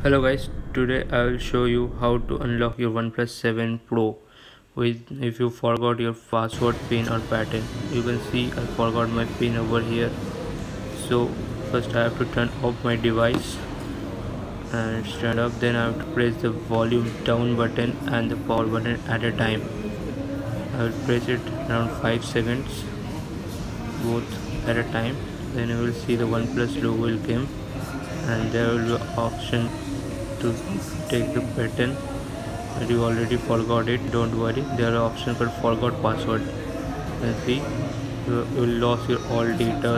Hello guys, today I will show you how to unlock your OnePlus 7 Pro with if you forgot your password, pin or pattern. You can see I forgot my pin over here. So first I have to turn off my device and stand up, then I have to press the volume down button and the power button at a time. I will press it around 5 seconds both at a time. Then you will see the OnePlus logo will come and there will be option to take the pattern. But you already forgot it, don't worry, there are options called forgot password. You can see you will lose your all data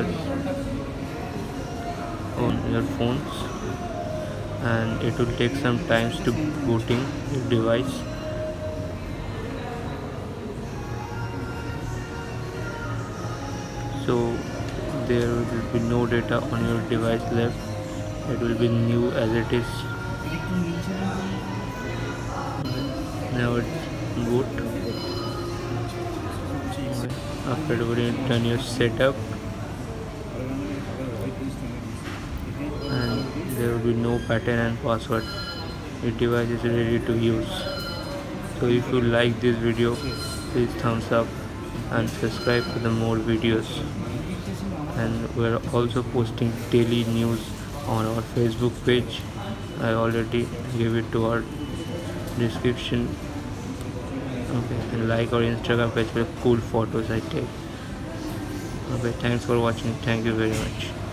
on your phones and it will take some times to booting your device. So there will be no data on your device left, it will be new as it is. Now it's boot. After done your setup and there will be no pattern and password, your device is ready to use. So if you like this video, please thumbs up and subscribe for the more videos. And we are also posting daily news on our Facebook page. I already gave it to our description. Okay, and like our Instagram page for cool photos I take. Okay, thanks for watching. Thank you very much.